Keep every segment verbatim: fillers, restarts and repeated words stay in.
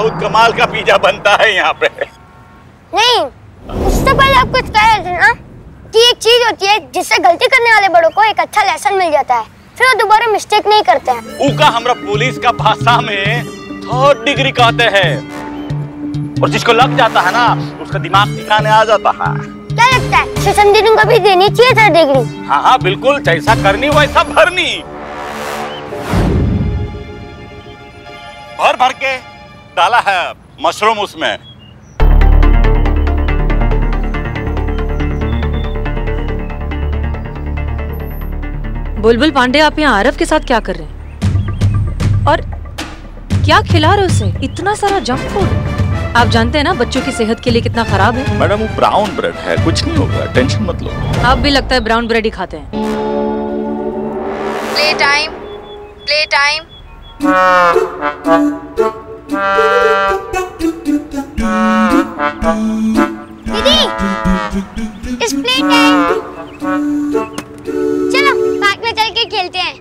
बहुत कमाल का पिज्जा बनता है यहाँ पे। नहीं, उससे पहले आप कुछ कह रहे थे ना कि एक चीज होती है जिससे गलती करने वाले बड़ों को एक अच्छा लेसन मिल जाता है, फिर वो दोबारा मिस्टेक नहीं करते हैं। उका हमरा पुलिस का भाषा में थर्ड डिग्री कहते हैं, और जिसको लग जाता है ना उसका दिमाग ठिकाने आ जाता है। क्या लगता है सेशन दिन को भी देनी चाहिए थर्ड डिग्री? हाँ हाँ बिल्कुल, जैसा करनी वैसा भरनी। भर भर के डाला है मशरूम उसमें। बुलबुल पांडे, आप यहाँ आरव के साथ क्या कर रहे हैं और क्या खिला रहे उसे? इतना सारा जंक फूड। आप जानते हैं ना बच्चों की सेहत के लिए कितना खराब है। मैडम वो ब्राउन ब्रेड है, कुछ नहीं होगा, टेंशन मत लो। आप भी लगता है ब्राउन ब्रेड ही खाते हैं। Play time, play time. दीदी, इट्स प्ले टाइम। चलो पार्क में चल के खेलते हैं।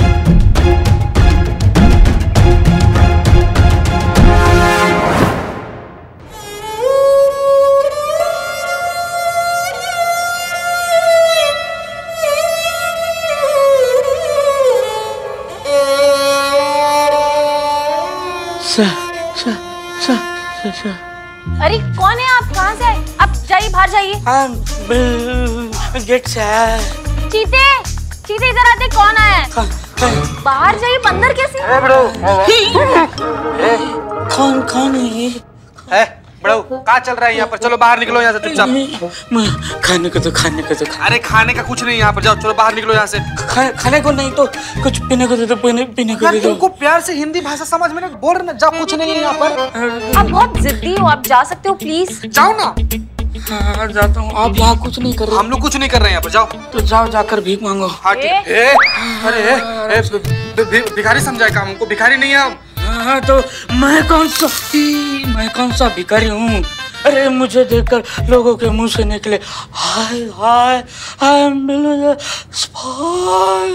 सा, सा, सा, सा, सा। अरे कौन है आप? कहाँ से आए? आप जाइए, बाहर जाइए। गेट से आया। चीते, चीते इधर आते। कौन आया है? बाहर जाइए, बंदर कैसे? कौन कौन है ये? है बड़ो, क्या चल रहा है यहाँ पर? चलो बाहर निकलो यहाँ से चुपचाप। खाने को तो खाने को तो अरे खाने का कुछ नहीं यहाँ पर, जाओ चलो बाहर निकलो यहाँ से। खा, खाने को नहीं तो कुछ पीने को दे दो, पीने पीने को दे दो। तुमको प्यार से हिंदी भाषा समझ में नहीं बोल रहे ना, जाओ कुछ नहीं है यहाँ पर। आप बहुत जिद्दी हो, आप जा सकते हो प्लीज। जाओ ना। हाँ जाता हूँ। आप यहाँ कुछ नहीं कर रहे? हम लोग कुछ नहीं कर रहे हैं यहाँ पर, जाओ। तो जाओ जाकर भीख मांगो। हाँ ठीक। अरे भिखारी समझाए काम, हमको भिखारी नहीं है हम। हाँ तो मैं कौन सा मैं कौन सा भिखारी हूँ? अरे मुझे देखकर लोगों के मुंह से निकले hi hi I am Billu spy.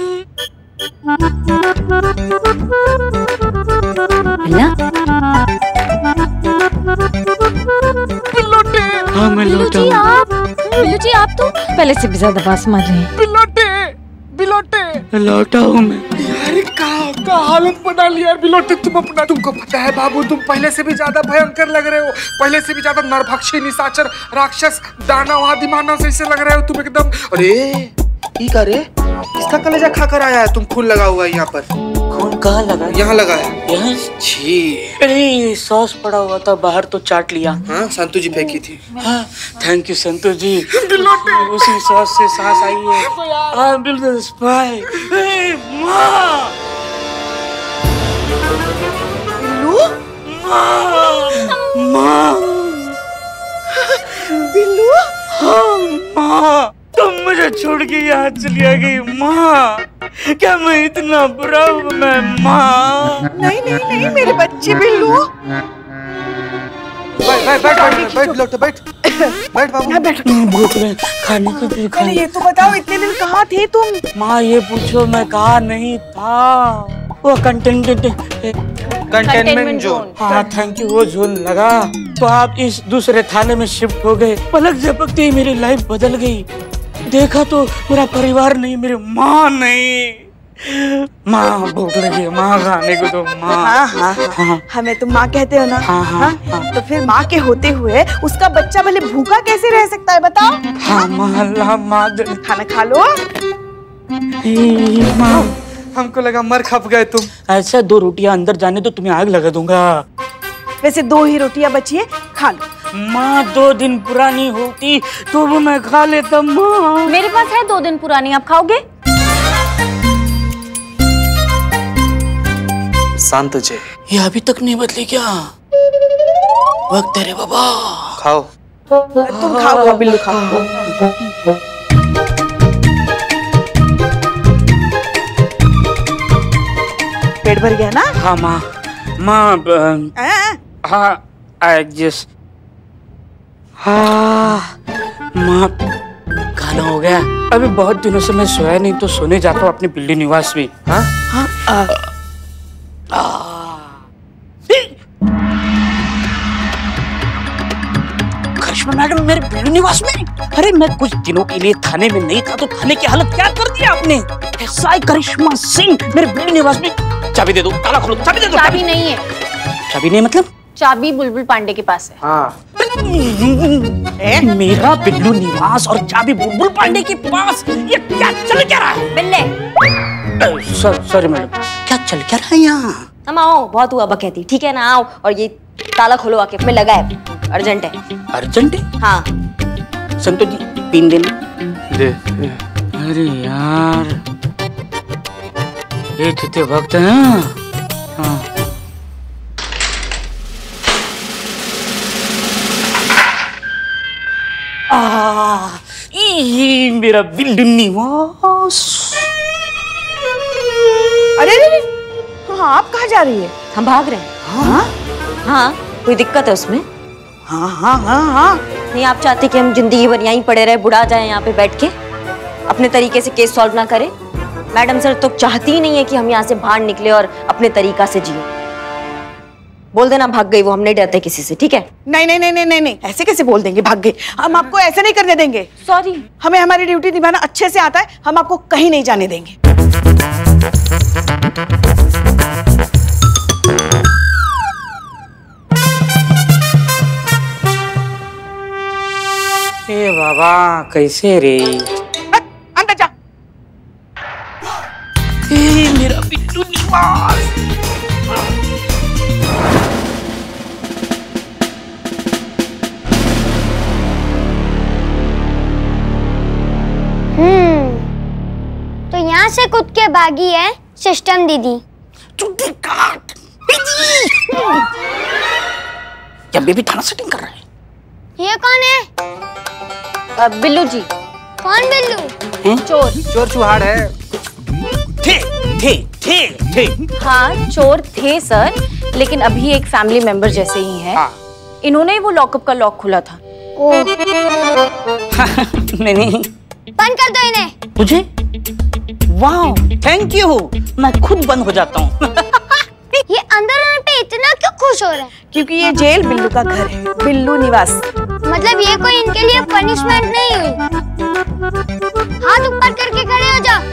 बिल्लोटे। हाँ मैं लौटा हूँ। आप बिल्लू जी, आप तो पहले से भी ज्यादा बात मार रहे हैं। बिल्लोटे बिल्लोटे लौटा हूँ मैं। यार का का हालत बना लिया यार बिल्लोटे तुम अपना। तुमको पता है बाबू, तुम पहले से भी ज्यादा भयंकर लग रहे हो, पहले से भी ज्यादा नरभक्षी निशाचर राक्षस दानव आदि मानव जैसे लग रहे हो तुम एकदम। अरे ये करे इसका कलेजा खाकर आया है, तुम खून लगा हुआ है यहाँ पर। खून कहाँ लगा? यहाँ लगा है। यहाँ? छी, अरे सॉस पड़ा हुआ था बाहर तो चाट लिया। हाँ संतु जी फेंकी थी। हाँ थैंक यू संतोष जी। उसी सॉस से सांस आई है। हाँ बिल्कुल स्पाई। माँ बिल्लू, माँ बिल्लू। हाँ माँ, तुम मुझे छोड़ के यहाँ चली आ गई माँ। क्या मैं इतना बुरा हूँ मैं माँ? नहीं नहीं नहीं मेरे बच्चे बिल्लू। बैठ बैठ बैठ बैठ बैठ बैठ बैठ बाबू बैठ। भूख रहे खाने को दे। अरे ये तो बताओ इतने दिन कहाँ थे तुम? माँ ये पूछो मैं कहाँ नहीं था। वो कंटेनमेंट कंटेनमेंट जोन। हाँ थैंक यू, वो जोन लगा तो आप इस दूसरे थाने में शिफ्ट हो गए। पलक झपकते ही मेरी लाइफ बदल गई। देखा तो मेरा परिवार नहीं, मेरी माँ नहीं। माँ भूख लगी है, माँ खाने को तो माँ। हाँ हाँ हाँ हमें तुम माँ कहते हो ना। हाँ हाँ, हाँ। तो फिर माँ के होते हुए उसका बच्चा भले भूखा कैसे रह सकता है बताओ? हाँ माँ अल्लाह माँ खाना खा लो। माँ हमको लगा मर खप गए तुम। ऐसा दो रोटियां अंदर जाने तो तुम्हें आग लगा दूंगा। वैसे दो ही रोटियां बची है, खा लो। माँ दो दिन पुरानी होती तो वो मैं खा लेता माँ। मेरे पास है दो दिन पुरानी, आप खाओगे? शांत जी, ये अभी तक नहीं बदली क्या? वक्त तेरे बाबा। खाओ तुम खाओ बिल्लू, खाओ। पेट भर गया ना? हाँ माँ माँ हाँ आई जस्ट हाँ माँ खाना हो गया। अभी बहुत दिनों से मैं सोया नहीं तो सोने जाता हूँ अपने बिल्ली निवास में। हाँ हाँ करिश्मा मैडम मेरे बिल्लू निवास में। अरे मैं कुछ दिनों के लिए थाने में नहीं था तो थाने की हालत क्या कर दिया आपने। एस आई करिश्मा सिंह मेरे बिल्लू निवास में। चाबी दे दो, ताला खोलो, चाबी दे दो। चाबी नहीं है। चाबी नहीं मतलब? चाबी बुलबुल पांडे के पास है। हाँ। ए, मेरा बिल्लू निवास और चाबी बुलबुल पांडे के पास, ये क्या चल क्या रहा है? बिल्ले। सॉरी मैडम, क्या चल क्या रहा है यहाँ? हम आओ, बहुत हुआ बकैती, ठीक है ना? आओ और ये ताला खोलो आके, में लगा है, अर्जेंट है। अर्जेंट है? हाँ। संतोष जी पिन देना। दे। अरे यार ये कितने वक्त है। हाँ। आ, ये मेरा बिल्लू निवास। अरे अरे हाँ, आप कहाँ जा रही है? हम भाग रहे हैं। हाँ? हाँ, कोई दिक्कत है उसमें? हाँ हाँ हाँ हाँ। नहीं आप चाहते कि हम जिंदगी भर यहीं पड़े रहे, बुढ़ा जाए यहाँ पे बैठ के, अपने तरीके से केस सॉल्व ना करें? मैडम सर तो चाहती ही नहीं है कि हम यहाँ से बाहर निकले और अपने तरीका से जिए। बोल देना भाग गई वो, हम नहीं डरते किसी से, ठीक है? नहीं नहीं नहीं नहीं नहीं, ऐसे कैसे बोल देंगे भाग गई? हम आपको ऐसे नहीं करने देंगे। सॉरी, हमें हमारी ड्यूटी निभाना अच्छे से आता है, हम आपको कहीं नहीं जाने देंगे। ए बाबा कैसे रे? अंदर जा। ए मेरा बिल्लू निवास। हम्म तो यहाँ से कूद के भागी है सिस्टम दीदी। क्या बेबी थाना सेटिंग कर रहा है? ये कौन है? आ, बिल्लू जी। कौन बिल्लू? चोर। चोर चुहाड़ है। थे थे थे थे हाँ चोर थे सर, लेकिन अभी एक फैमिली मेंबर जैसे ही हैं। हाँ। इन्होंने ही वो लॉकअप का लॉक खुला था। ओ नहीं नहीं बंद कर दो इन्हें। तुझे? वाह थैंक यू, मैं खुद बंद हो जाता हूँ। ये अंदर आने पे इतना क्यों खुश हो रहे हैं? क्योंकि ये जेल बिल्लू का घर है, बिल्लू निवास। मतलब ये कोई इनके लिए पनिशमेंट नहीं हुई। हाथ ऊपर करके खड़े हो जाओ।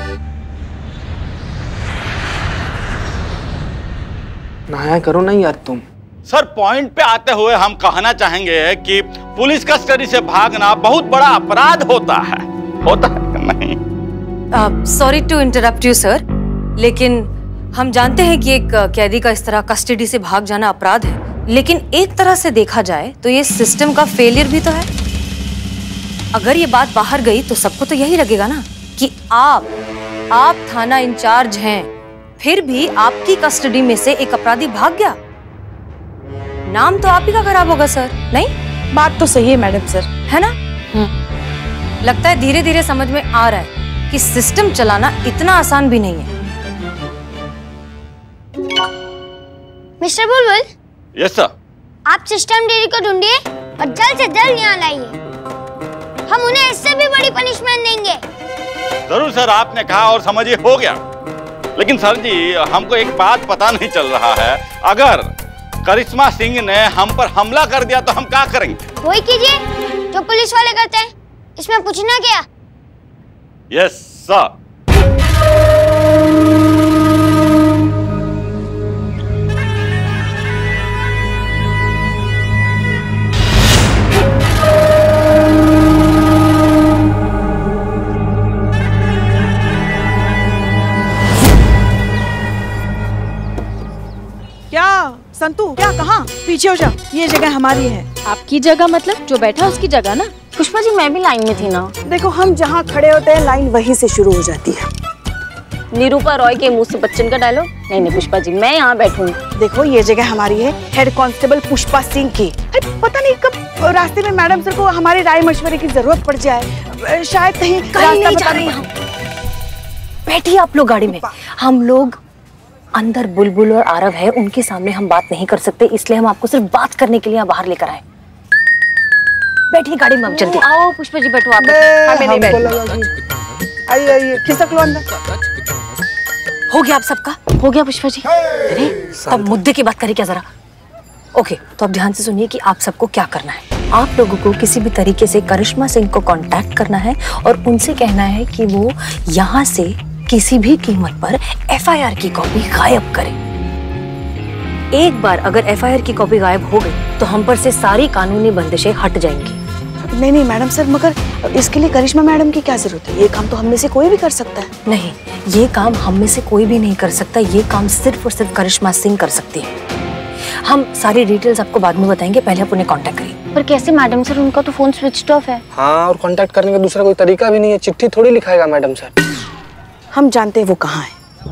नहाया करो नहीं यार तुम। सर पॉइंट पे आते हुए हम कहना चाहेंगे कि पुलिस कस्टडी से भागना बहुत बड़ा अपराध होता है। होता है नहीं? Sorry to interrupt you sir, लेकिन हम जानते हैं कि एक कैदी का इस तरह कस्टडी से भाग जाना अपराध है, लेकिन एक तरह से देखा जाए तो ये सिस्टम का फेलियर भी तो है। अगर ये बात बाहर गई तो सबको तो यही लगेगा ना कि आप आप थाना इंचार्ज हैं, फिर भी आपकी कस्टडी में से एक अपराधी भाग गया। नाम तो आप ही का खराब होगा सर, नहीं? बात तो सही है मैडम सर, है ना? लगता है धीरे धीरे समझ में आ रहा है कि सिस्टम चलाना इतना आसान भी नहीं है। मिस्टर बुलबुल। Yes sir. आप सिस्टम दीदी को ढूंढिए और जल्द से जल्द यहाँ लाइए। हम उन्हें इससे भी बड़ी पनिशमेंट देंगे। जरूर सर, आपने कहा और समझिए हो गया। लेकिन सर जी हमको एक बात पता नहीं चल रहा है, अगर करिश्मा सिंह ने हम पर हमला कर दिया तो हम क्या करेंगे? वही कीजिए जो पुलिस वाले करते हैं, इसमें पूछना क्या? Yes sir. क्या संतू, क्या कहाँ? पीछे हो जा, ये जगह हमारी है। आपकी जगह मतलब जो बैठा उसकी जगह ना? पुष्पा जी मैं भी लाइन में थी ना। देखो हम जहाँ खड़े होते हैं लाइन वहीं से शुरू हो जाती है। निरूपा रॉय के मुंह से बच्चन का डायलॉग? नहीं नहीं पुष्पा जी मैं यहाँ बैठूंगी। देखो ये जगह हमारी है, हेड कांस्टेबल पुष्पा सिंह की। पता नहीं कब रास्ते में मैडम सर को हमारे राय मशवरे की जरूरत पड़ जाए, शायद कहीं कहीं नहीं जा रहे हम। बैठिए आप लोग गाड़ी में। हम लोग अंदर बुलबुल और आरव है, उनके सामने हम बात नहीं कर सकते, इसलिए हम आपको सिर्फ बात करने के लिए यहाँ बाहर लेकर आए। बैठिए गाड़ी में, जल्दी आओ। पुष्पा जी बैठो आप। हमें नहीं बैठना। आइए आइए, खिसक लो अंदर। हो गया आप सबका? हो गया पुष्पा जी? अरे तब मुद्दे की बात करें क्या जरा? ओके तो अब ध्यान से सुनिए कि आप सबको क्या करना है। आप लोगों को किसी भी तरीके से करिश्मा सिंह को कांटेक्ट करना है और उनसे कहना है कि वो यहाँ से किसी भी कीमत पर एफ आई आर की कॉपी गायब करें। एक बार अगर एफ आई आर की कॉपी गायब हो गई तो हम पर से सारी कानूनी बंदिशें हट जाएंगी। नहीं नहीं मैडम सर, मगर इसके लिए करिश्मा मैडम की क्या जरूरत है? ये काम तो हम में से कोई भी कर सकता है। नहीं, ये काम हम में से कोई भी नहीं कर सकता। ये काम सिर्फ और सिर्फ करिश्मा सिंह कर सकती है। हम सारी डिटेल्स आपको बाद में बताएंगे, पहले आप उन्हें कांटेक्ट करिए। पर कैसे मैडम सर, उनका तो फोन स्विच्ड ऑफ है। हाँ, और कांटेक्ट करने का दूसरा कोई तरीका भी नहीं है। चिट्ठी थोड़ी लिखाएगा मैडम सर। हम जानते हैं वो कहाँ है।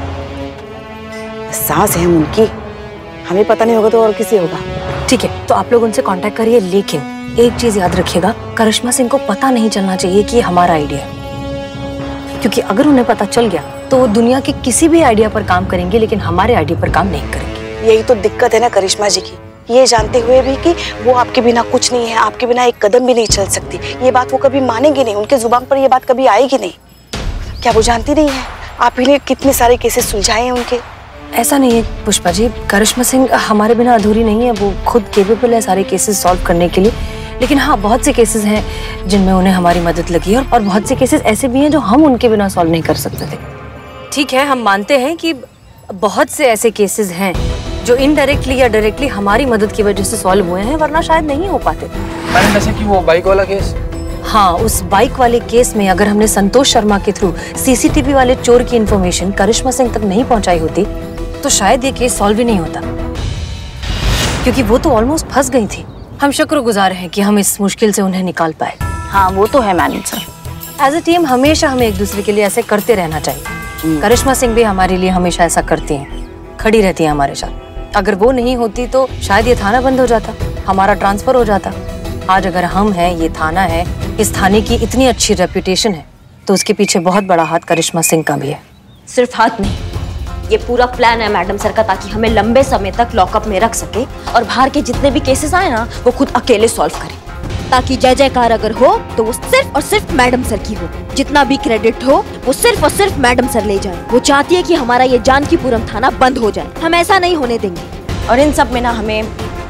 सास है उनकी, हमें पता नहीं होगा तो और किसी होगा। ठीक है, तो आप लोग उनसे कांटेक्ट करिए, लेकिन एक चीज याद रखिएगा, करिश्मा सिंह को पता नहीं चलना चाहिए कि ये हमारा आइडिया है, क्योंकि अगर उन्हें पता चल गया तो वो दुनिया के किसी भी आइडिया पर काम करेंगे, लेकिन हमारे आइडिया पर काम नहीं करेंगे। यही तो दिक्कत है ना करिश्मा जी की, ये जानते हुए भी कि वो आपके बिना कुछ नहीं है, आपके बिना एक कदम भी नहीं चल सकती। ये बात वो कभी मानेंगे नहीं, उनके जुबान पर ये बात कभी आएगी नहीं। क्या वो जानती नहीं है आप ही ने कितने सारे केसेस सुलझाए हैं उनके? ऐसा नहीं है पुष्पा जी, करिश्मा सिंह हमारे बिना अधूरी नहीं है। वो खुद केपेबल है सारे केसेस सॉल्व करने के लिए, लेकिन हाँ, बहुत से केसेस हैं जिनमें उन्हें हमारी मदद लगी है, और बहुत से केसेस ऐसे भी हैं जो हम उनके बिना सॉल्व नहीं कर सकते थे। ठीक है, हम मानते हैं कि बहुत से ऐसे केसेस हैं जो इनडायरेक्टली या डायरेक्टली हमारी मदद की वजह से सॉल्व हुए हैं, वरना शायद नहीं हो पाते। मैंने जैसे कि वो बाइक वाला केस। हाँ, उस बाइक वाले केस में अगर हमने संतोष शर्मा के through C C T V वाले चोर की इन्फॉर्मेशन करिश्मा सिंह तक नहीं पहुंचाई होती तो शायद ये केस सॉल्व ही नहीं होता, क्योंकि वो तो ऑलमोस्ट फंस गई थी। हम शुक्रगुजार हैं कि हम इस मुश्किल से उन्हें निकाल पाए। हाँ, वो तो है madam sir. As a team हमेशा हमें एक दूसरे के लिए ऐसे करते रहना चाहिए। करिश्मा सिंह भी हमारे लिए हमेशा ऐसा करती हैं, खड़ी रहती हैं हमारे साथ। अगर वो नहीं होती तो शायद ये थाना बंद हो जाता, हमारा ट्रांसफर हो जाता। आज अगर हम हैं, ये थाना है, इस थाने की इतनी अच्छी रेपुटेशन है, तो उसके पीछे बहुत बड़ा हाथ करिश्मा सिंह का भी है। सिर्फ हाथ नहीं, ये पूरा प्लान है मैडम सर का, ताकि हमें लंबे समय तक लॉकअप में रख सके और बाहर के जितने भी केसेस आए ना वो खुद अकेले सॉल्व करे, ताकि जय जयकार अगर हो तो वो सिर्फ और सिर्फ मैडम सर की हो। जितना भी क्रेडिट हो वो सिर्फ और सिर्फ मैडम सर ले जाए। वो चाहती है कि हमारा ये जानकीपुरम थाना बंद हो जाए, हम ऐसा नहीं होने देंगे। और इन सब में ना हमें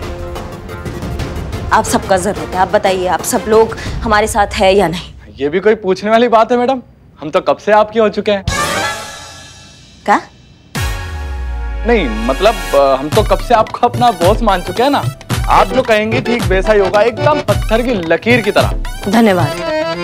आप सबका जरूरत है। आप बताइए, आप सब लोग हमारे साथ है या नहीं? ये भी कोई पूछने वाली बात है मैडम, हम तो कब से आपके हो चुके हैं। क्या? नहीं मतलब हम तो कब से आपको अपना बॉस मान चुके हैं ना। आप जो कहेंगे ठीक वैसा ही होगा, एकदम पत्थर की लकीर की तरह। धन्यवाद।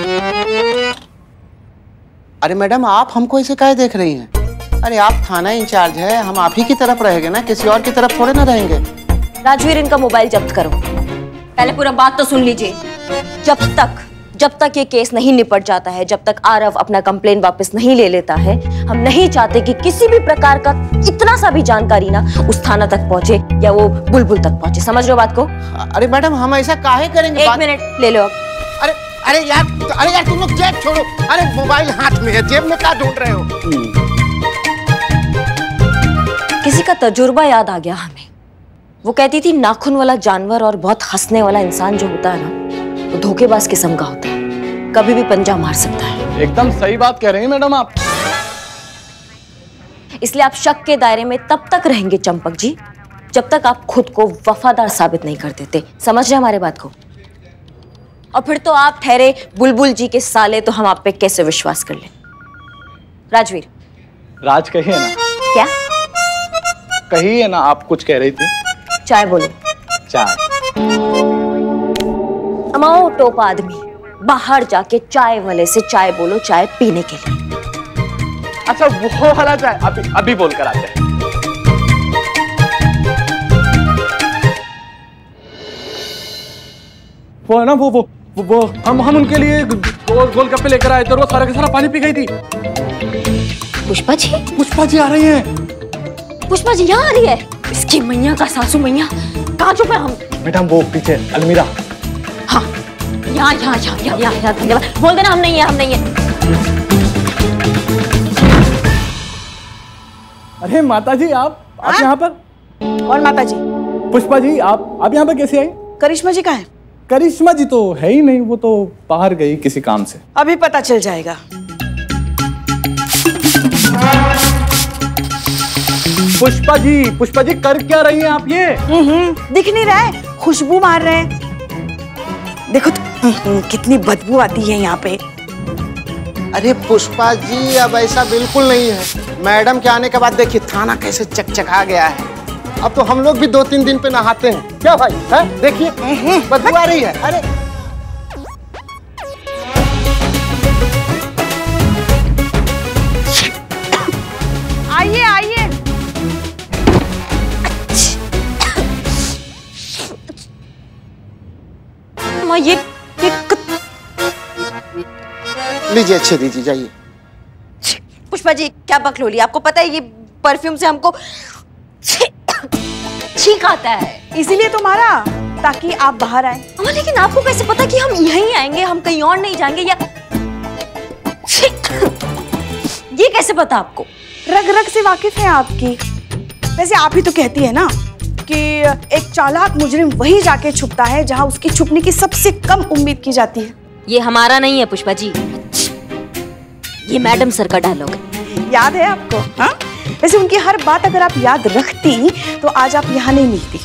अरे मैडम, आप हमको ऐसे काहे देख रही हैं? अरे आप थाना इंचार्ज है, हम आप ही की तरफ रहेंगे ना, किसी और की तरफ थोड़े ना रहेंगे। राजवीर, इनका मोबाइल जब्त करो। पहले पूरा बात तो सुन लीजिए। जब तक जब तक ये केस नहीं निपट जाता है, जब तक आरव अपना कंप्लेन वापस नहीं ले लेता है, हम नहीं चाहते कि किसी भी प्रकार का इतना सा भी जानकारी ना उस थाना तक पहुंचे या वो बुलबुल तक पहुंचे। समझ रहे हो बात को? अरे मैडम, हम ऐसा काहे करेंगे? एक मिनट ले लो। अरे अरे यार, अरे यार तुम लोग जेब छोड़ो। अरे मोबाइल हाथ में है, जेब में क्या ढूंढ रहे हो? किसी का तजुर्बा याद आ गया हमें। वो कहती थी नाखून वाला जानवर और बहुत हंसने वाला इंसान जो होता है ना, वो धोखेबाज किस्म का होता है, कभी भी पंजा मार सकता है। एकदम सही बात कह रहे हैं मैडम आप। इसलिए आप शक के दायरे में तब तक रहेंगे चंपक जी, जब तक आप खुद को वफादार साबित नहीं कर देते। समझ रहे हमारे बात को? और फिर तो आप ठहरे बुलबुल जी के साले, तो हम आप पे कैसे विश्वास कर लें? राजवीर, राज कहिए ना। क्या कहिए ना, आप कुछ कह रही थी। चाय बोलो। चाय? अमाओ टोपा आदमी, बाहर जाके चाय वाले से चाय बोलो, चाय पीने के लिए। अच्छा, वो वाला चाय अभी अभी बोल कर आते हैं। वो है ना, वो वो वो, वो हम हम उनके लिए गोल गोलगप्पे लेकर आए थे और वो सारा का सारा पानी पी गई थी। पुष्पा जी? पुष्पा जी आ रही हैं। पुष्पा जी यहाँ आ रही है? इसकी मैया का सासू मैया, कहाँ छुपे हम? मैडम वो पीछे अलमीरा। हाँ, यहाँ यहाँ यहाँ यहाँ यहाँ यहाँ धन्यवाद। बोल देना हम नहीं है, हम नहीं है। अरे माता जी, आप आप यहाँ पर? और माता जी? पुष्पा जी, आप आप यहाँ पर कैसे आई? करिश्मा जी कहाँ है? करिश्मा जी तो है ही नहीं, वो तो बाहर गई किसी काम से। अभी पता चल जाएगा। पुष्पा जी, पुष्पा जी कर क्या रही हैं आप ये? हम्म दिख नहीं रहा है, खुशबू मार रहे हैं। कितनी बदबू आती है यहाँ पे। अरे पुष्पा जी अब ऐसा बिल्कुल नहीं है। मैडम के आने के बाद देखिए थाना कैसे चकचका गया है। अब तो हम लोग भी दो तीन दिन पे नहाते हैं। क्या भाई है? देखिए बदबू आ रही है। अरे आइए आइए। माँ ये ये लीजिए अच्छे दीजिए जाइए। पुष्पा जी क्या बकलोली, आपको पता है ये परफ्यूम से हमको छींक आता है, इसीलिए तो मारा ताकि आप बाहर आए। अम्मा लेकिन आपको कैसे पता कि हम यहीं आएंगे, हम कहीं और नहीं जाएंगे? या ये कैसे पता आपको? रग रग से वाकिफ है आपकी। वैसे आप ही तो कहती है ना कि एक चालाक मुजरिम वहीं जाके छुपता है जहां उसकी छुपने की सबसे कम उम्मीद की जाती है। ये हमारा नहीं है पुष्पा जी, ये मैडम सर का डायलॉग है। याद है आपको? हाँ? वैसे उनकी हर बात अगर आप याद रखती तो आज आप यहाँ नहीं मिलती।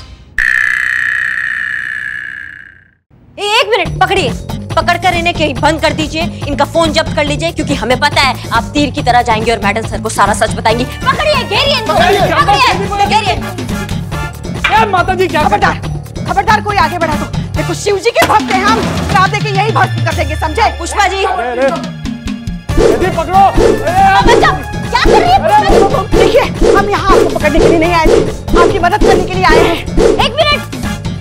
एक मिनट पकड़िए, पकड़ कर इन्हें कहीं बंद कर दीजिए, इनका फोन जब्त कर लीजिए, क्योंकि हमें पता है आप तीर की तरह जाएंगे और मैडम सर को सारा सच बताएंगी। पकड़िए, घेरिए इनको, पकड़िए, घेरिए। माता जी क्या? खबरदार, खबरदार कोई आगे बढ़ा तो देखो शिव जी के भक्त हैं हम, श्राप देके यही भक्त कर देंगे, समझे? पुष्पा जी पकड़ो। क्या कर रही है? देखिए हम यहाँ आपको पकड़ने के लिए नहीं आए थे, आपकी मदद करने के लिए आए हैं। एक मिनट,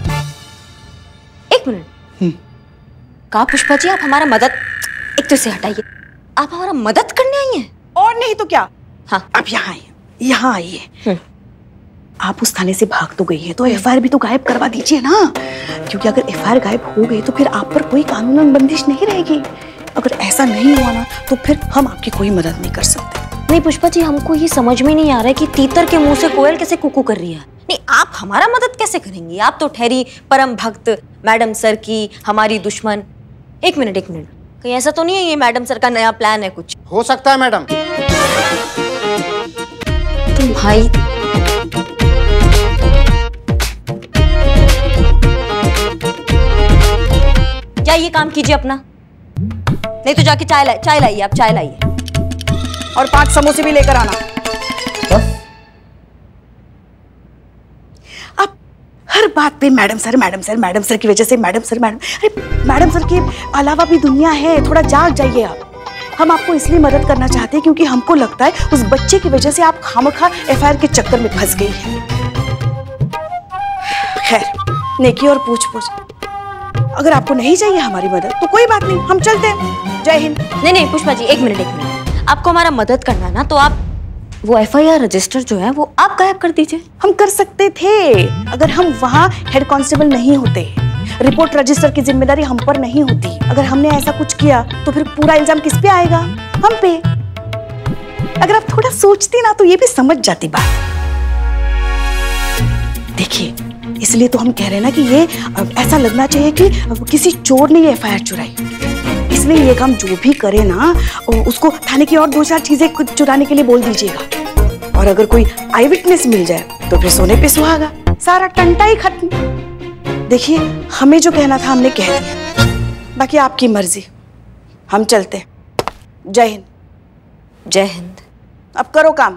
एक मिनट। कहा पुष्पा जी आप हमारा मदद, एक तो से हटाइए, आप हमारा मदद करने आई हैं? और नहीं तो क्या। हाँ अब यहाँ आइए, यहाँ आइए। आप उस थाने से भाग तो गई है तो एफ आई आर भी तो गायब करवा दीजिए ना, क्योंकि अगर एफ आई आर गायब हो गई तो फिर आप पर कोई कानूनन बंदिश नहीं रहेगी। अगर ऐसा नहीं हुआ ना तो फिर हम आपकी कोई मदद नहीं कर सकते। नहीं पुष्पा जी हमको ये समझ में नहीं आ रहा है कि तीतर के मुंह से कोयल कैसे कुकू कर रही है। नहीं आप हमारा मदद कैसे करेंगी? आप तो ठहरी परम भक्त मैडम सर की, हमारी दुश्मन। एक मिनट एक मिनट, कहीं ऐसा तो नहीं है ये मैडम सर का नया प्लान है कुछ? हो सकता है मैडम। तुम भाई जाइए काम कीजिए अपना, नहीं तो जाके चाय ला, चाय लाइए, आप चाय लाइए और पांच समोसे भी लेकर आना। अब हर बात पे madam sir madam sir madam sir की वजह से मैडम सर मैडम अरे मैडम सर के अलावा भी दुनिया है, थोड़ा जाग जाइए आप। हम आपको इसलिए मदद करना चाहते हैं क्योंकि हमको लगता है उस बच्चे की वजह से आप खामखा एफ आई आर के चक्कर में फंस गई हैं। खैर नेकी और पूछ पूछ, अगर आपको नहीं चाहिए हमारी मदद तो कोई बात नहीं, हम चलते हैं। जय हिंद। नहीं नहीं पुष्पा जी एक मिनट एक मिनट, आपको हमारा मदद करना ना तो आप वो एफ आई आर रजिस्टर जो है वो आप गायब कर दीजिए। हम कर सकते थे अगर हम वहाँ हेड कांस्टेबल नहीं होते। रिपोर्ट रजिस्टर की जिम्मेदारी हम पर नहीं होती। अगर हमने ऐसा कुछ किया तो फिर पूरा इल्जाम किस पे आएगा? हम पे। अगर आप थोड़ा सोचती ना तो ये भी समझ जाती बात। देखिए इसलिए तो हम कह रहे हैं ना कि ये ऐसा लगना चाहिए कि किसी चोर ने ये एफ आई आर चुराई। इसलिए ये काम जो भी करे ना उसको थाने की और दो चार चीजें चुराने के लिए बोल दीजिएगा। और अगर कोई आई विटनेस मिल जाए तो फिर सोने पे सुहागा, सारा टंटा ही खत्म। देखिए हमें जो कहना था हमने कह दिया, बाकी आपकी मर्जी। हम चलते। जय हिंद। जय हिंद। अब करो काम।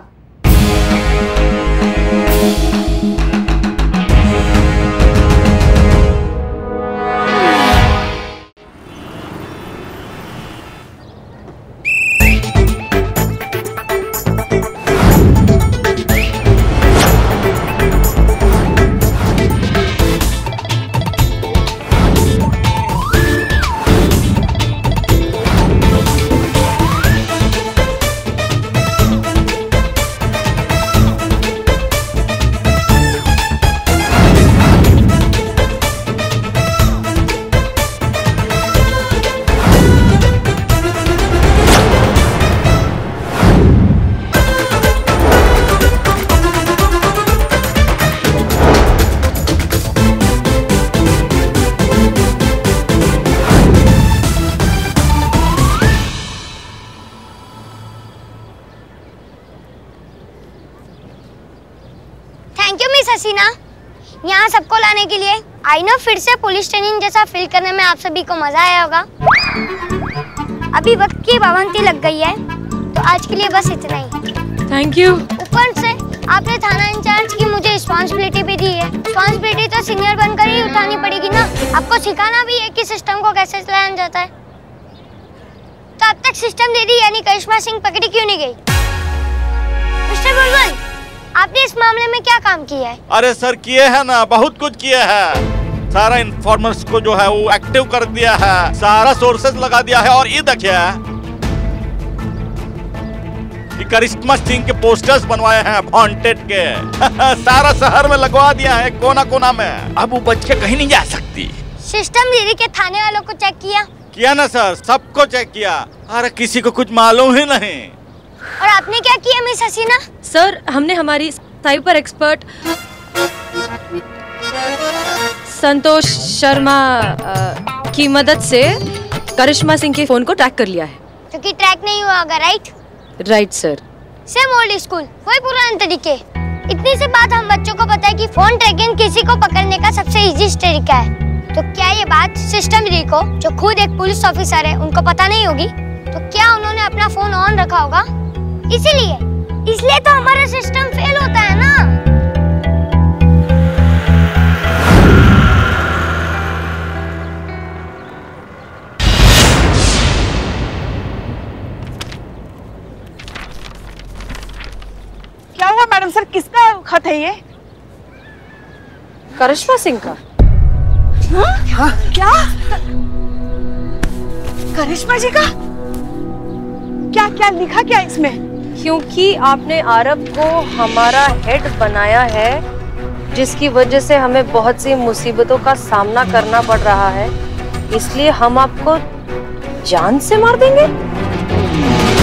हसीना, यहाँ सबको लाने के लिए आई नो फिर से पुलिस ट्रेनिंग जैसा फील करने में आप सभी को मजा आया होगा। अभी वक्त की पाबंदी लग गई है, तो आज के लिए बस इतना ही। Thank you. ऊपर से आपने थाना इंचार्ज की मुझे रिस्पॉन्सिबिलिटी भी दी है। रिस्पॉन्सिबिलिटी तो सीनियर बनकर ही उठानी पड़ेगी ना। आपको सिखाना भी है कि सिस्टम को कैसे चलाया जाता है। तो अब तक सिस्टम दे दी, यानी करिश्मा सिंह पकड़ी क्यों नहीं गई? मिस्टर बुलबुल, आपने इस मामले में क्या काम किया है? अरे सर किए हैं ना, बहुत कुछ किए हैं। सारा इन्फॉर्मर्स को जो है वो एक्टिव कर दिया है, सारा सोर्सेज लगा दिया है। और ये देखिए करिश्मा सिंह के पोस्टर्स बनवाए हैं वांटेड के। सारा शहर में लगवा दिया है, कोना कोना में। अब वो बच के कहीं नहीं जा सकती। सिस्टम दीदी के थाने वालों को चेक किया? किया ना सर, सबको चेक किया। अरे किसी को कुछ मालूम ही नहीं। और आपने क्या किया मिस हसीना? सर हमने हमारी साइबर एक्सपर्ट संतोष शर्मा की मदद से करिश्मा सिंह के फोन को ट्रैक कर लिया है। क्योंकि ट्रैक नहीं हुआ होगा, right? Right sir. Same old school, वही पुराने तरीके। इतनी सी बात हम बच्चों को पता है कि फोन ट्रैकिंग किसी को पकड़ने का सबसे इजी तरीका है। तो क्या ये बात सिस्टम दी को, जो खुद एक पुलिस ऑफिसर है, उनको पता नहीं होगी? तो क्या उन्होंने अपना फोन ऑन रखा होगा? इसीलिए इसलिए तो हमारा सिस्टम फेल होता है ना। क्या हुआ मैडम सर, किसका खत है ये? करिश्मा सिंह का। हाँ? क्या? करिश्मा जी का? क्या क्या लिखा क्या इसमें? क्योंकि आपने आरब को हमारा हेड बनाया है, जिसकी वजह से हमें बहुत सी मुसीबतों का सामना करना पड़ रहा है, इसलिए हम आपको जान से मार देंगे।